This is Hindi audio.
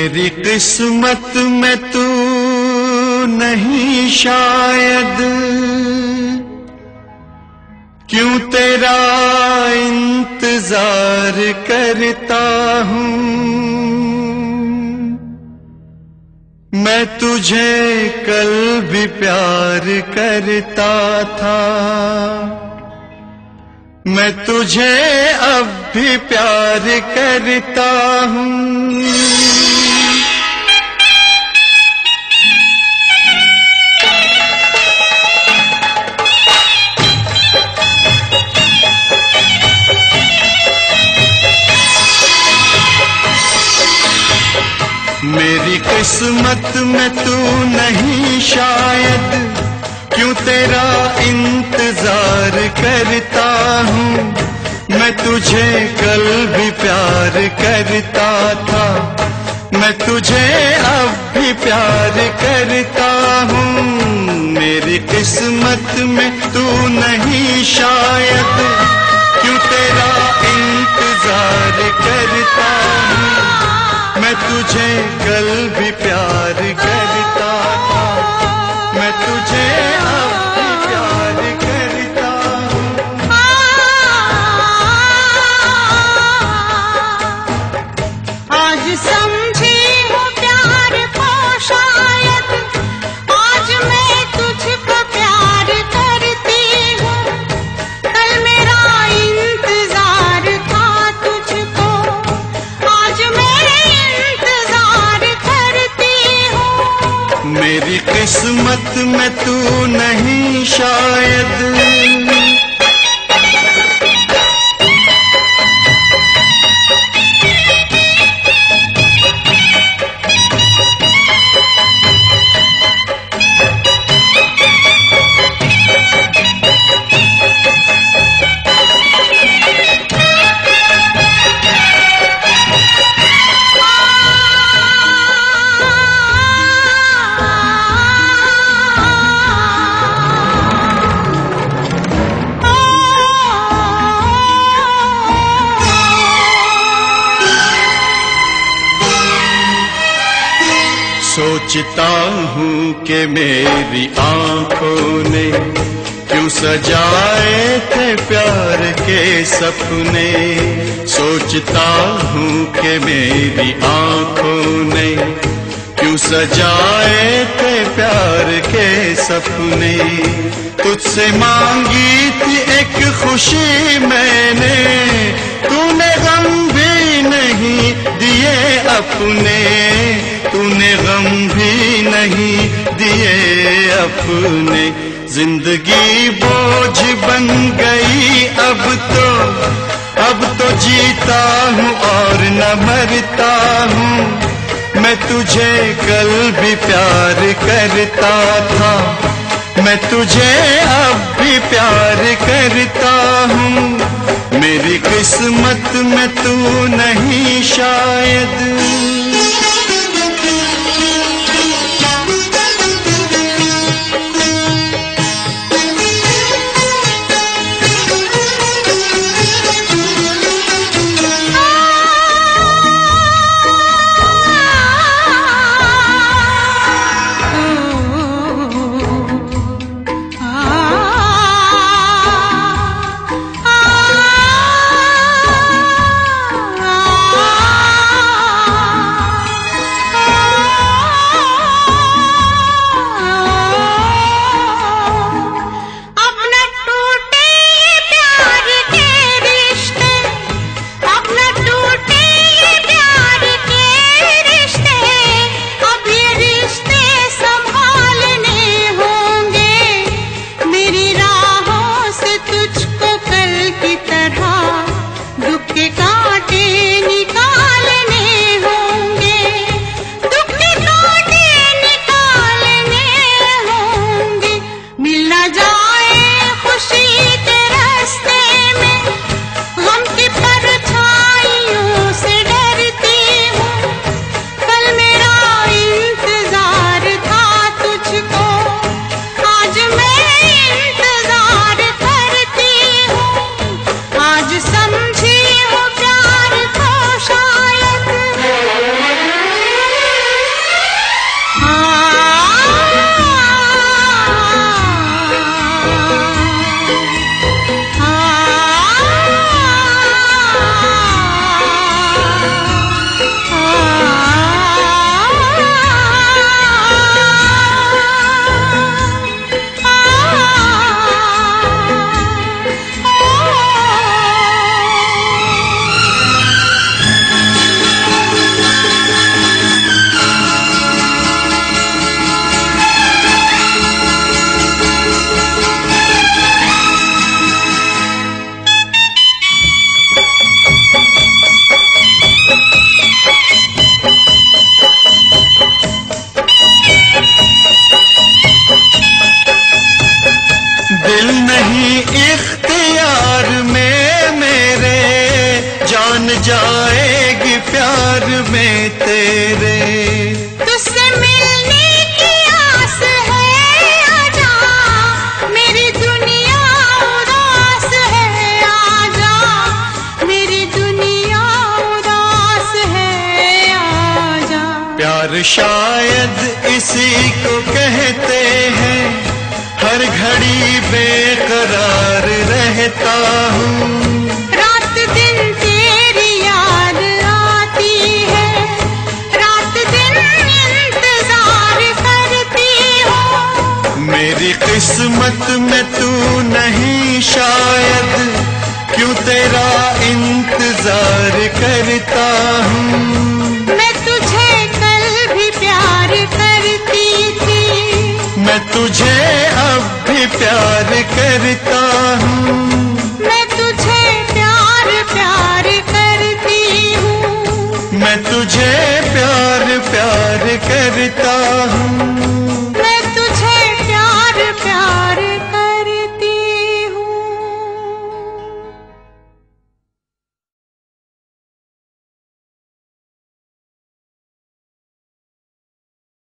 मेरी किस्मत में तू नहीं शायद, क्यों तेरा इंतजार करता हूँ। मैं तुझे कल भी प्यार करता था, मैं तुझे अब भी प्यार करता हूँ। मेरी किस्मत में तू नहीं शायद, क्यों तेरा इंतजार करता हूँ। मैं तुझे कल भी प्यार करता था, मैं तुझे अब भी प्यार करता हूँ। मेरी किस्मत में तू नहीं शायद, क्यों तेरा इंतजार करता हूँ। मैं तुझे कल भी प्यार करता था, मैं तुझे अब भी प्यार करता हूँ। आज समझी हूँ प्यार को शायद, आज मैं तुझको प्यार करती हूँ। कल मेरा इंतजार था तुझको, आज मैं मेरी किस्मत में तू नहीं शायद। सोचता हूँ कि मेरी आँखों ने क्यों सजाए थे प्यार के सपने। सोचता हूँ कि मेरी आँखों ने क्यों सजाए थे प्यार के सपने। तुझसे मांगी थी एक खुशी मैंने, तूने गम भी नहीं दिए अपने, तूने गम भी नहीं दिए अपने। जिंदगी बोझ बन गई अब तो जीता हूँ और न मरता हूँ। मैं तुझे कल भी प्यार करता था, मैं तुझे अब भी प्यार करता हूँ। मेरी किस्मत में तू नहीं शायद। नहीं इख्तियार में मेरे, जान जाएगी प्यार में तेरे। तुझसे मिलने की आस है, आजा मेरी दुनिया उदास है, आजा मेरी दुनिया उदास है, आजा। प्यार शायद इसी को कहते हैं, हर घड़ी बेकरार रहता हूँ। रात दिन तेरी याद आती है, रात दिन इंतजार करती हूँ। मेरी किस्मत में तू नहीं शायद, क्यों तेरा इंतजार करता हूँ। मैं तुझे कल भी प्यार करती थी, मैं तुझे अब भी प्यार करता हूँ। मैं तुझे प्यार प्यार करती हूँ, मैं तुझे प्यार प्यार करता हूँ।